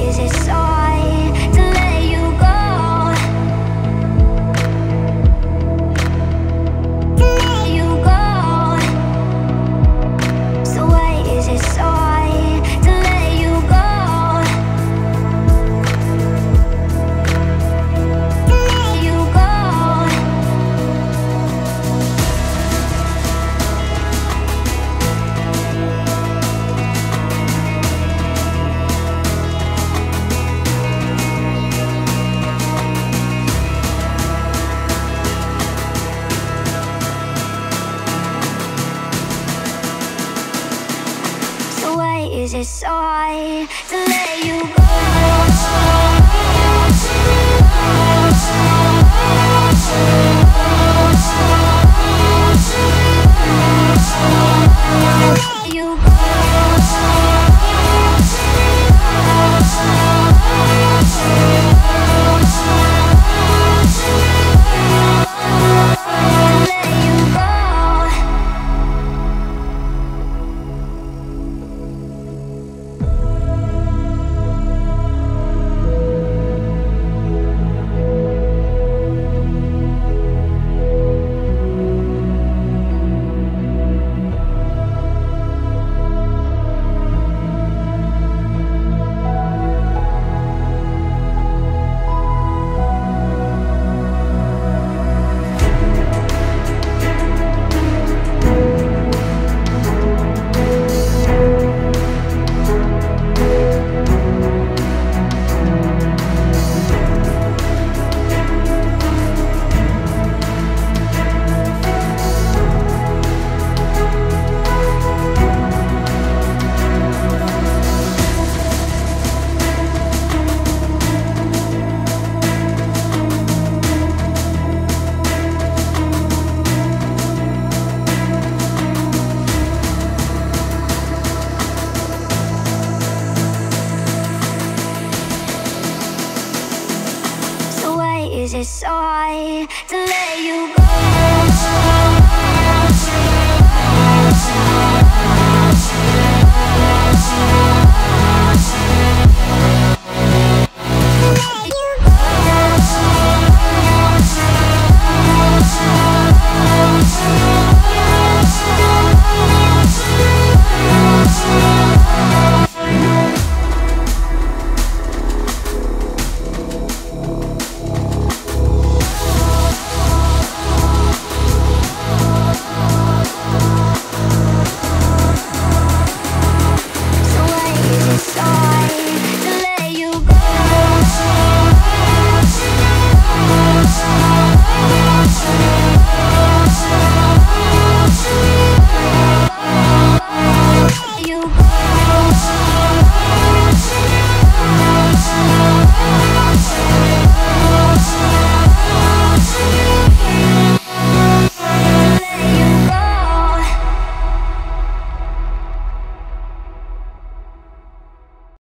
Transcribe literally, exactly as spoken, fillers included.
is it so hard to let you go? To let you go. So why is it so hard to let you go? To let you go. So why is it so hard to let you go? Let you is it so hard to let you go?